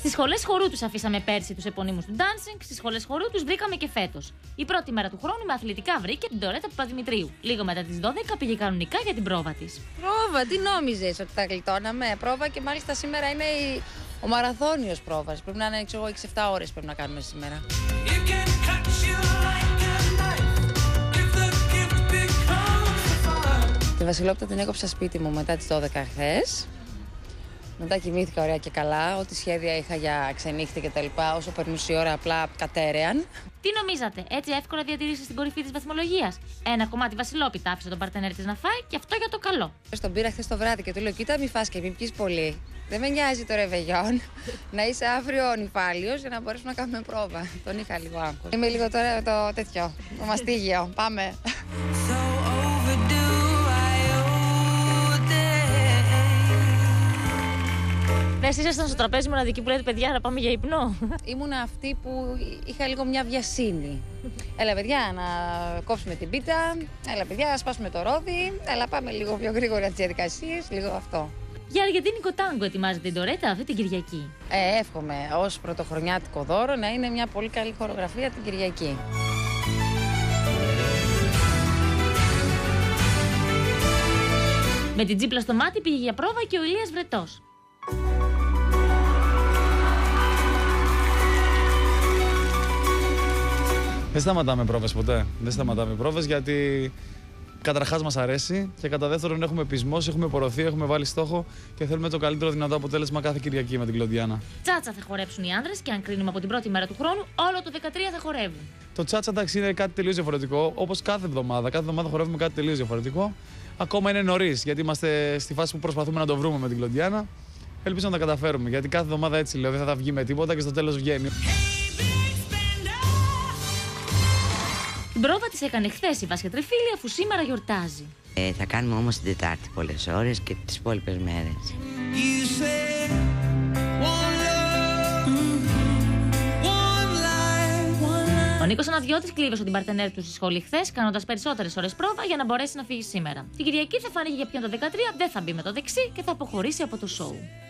Στις σχολές χορού τους αφήσαμε πέρσι τους επωνύμους του dancing, στις σχολές χορού τους βρήκαμε και φέτος. Η πρώτη μέρα του χρόνου με αθλητικά βρήκε την Ντορέτα Παπαδημητρίου. Λίγο μετά τις 12 πήγε κανονικά για την πρόβα της. Πρόβα, τι νόμιζες ότι θα γλιτώναμε? Πρόβα και μάλιστα σήμερα είναι ο μαραθώνιος πρόβας. Πρέπει να είναι 6-7 ώρες πρέπει να κάνουμε σήμερα. Τη Βασιλόπτα την έκοψα σπίτι μου μετά τις 12 χθες. Μετά κοιμήθηκα ωραία και καλά. Ό,τι σχέδια είχα για ξενύχτη και τα λοιπά, όσο περνούσε η ώρα, απλά κατέρεαν. Τι νομίζατε, έτσι εύκολα διατηρήσει στην κορυφή της βαθμολογίας? Ένα κομμάτι Βασιλόπιτα άφησε τον παρτενέρ της να φάει και αυτό για το καλό. Τον πήρα χθες το βράδυ και του λέω: κοίτα, μη φας και μη πιείς πολύ. Δεν με νοιάζει το ρεβεγιόν. Να είσαι αύριο νυφάλιος για να μπορέσουμε να κάνουμε πρόβα. Τον είχα λίγο άγχος. Είμαι λίγο τώρα το τέτοιο, το μαστίγιο. Πάμε. Εσείς ήσασταν στο τραπέζι μοναδική που λέτε παιδιά να πάμε για ύπνο? Ήμουν αυτή που είχα λίγο μια βιασύνη. Έλα παιδιά να κόψουμε την πίτα, έλα παιδιά να σπάσουμε το ρόδι, έλα πάμε λίγο πιο γρήγορα τις διαδικασίες, λίγο αυτό. Για Αργεντίνικο Κοτάγκο ετοιμάζετε την Ντορέτα αυτή την Κυριακή. Εύχομαι ως πρωτοχρονιάτικο δώρο να είναι μια πολύ καλή χορογραφία την Κυριακή. Με την τζίπλα στο μάτι πήγε για πρόβα και ο Ηλίας Βρετός. Δεν σταματάμε πρόβες ποτέ. Δεν σταματάμε πρόβες γιατί καταρχάς μας αρέσει και κατά δεύτερον έχουμε πεισμώσει, έχουμε πορωθεί, έχουμε βάλει στόχο και θέλουμε το καλύτερο δυνατό αποτέλεσμα κάθε Κυριακή με την Κλοντιάνα. Τσάτσα θα χορέψουν οι άνδρες και αν κρίνουμε από την πρώτη μέρα του χρόνου, όλο το 13 θα χορεύουν. Το τσάτσα εντάξει είναι κάτι τελείως διαφορετικό, όπως κάθε εβδομάδα. Κάθε εβδομάδα χορεύουμε κάτι τελείως διαφορετικό. Ακόμα είναι νωρίς γιατί είμαστε στη φάση που προσπαθούμε να το βρούμε με την Κλοντιάνα. Ελπίζω να τα καταφέρουμε γιατί κάθε εβδομάδα έτσι λέω, δεν θα βγει με τίποτα και στο τέλος βγαίνει. Την πρόβα της έκανε χθες η μπασκετρεφίλη αφού σήμερα γιορτάζει. Θα κάνουμε όμως την Τετάρτη πολλές ώρες και τις υπόλοιπες μέρες. Ο Νίκος Αναδιώτης κλείδωσε την παρτενέρ του στη σχολή χθες, κάνοντας περισσότερες ώρες πρόβα για να μπορέσει να φύγει σήμερα. Την Κυριακή θα φανεί για ποιον το 13 δεν θα μπει με το δεξί και θα αποχωρήσει από το σόου.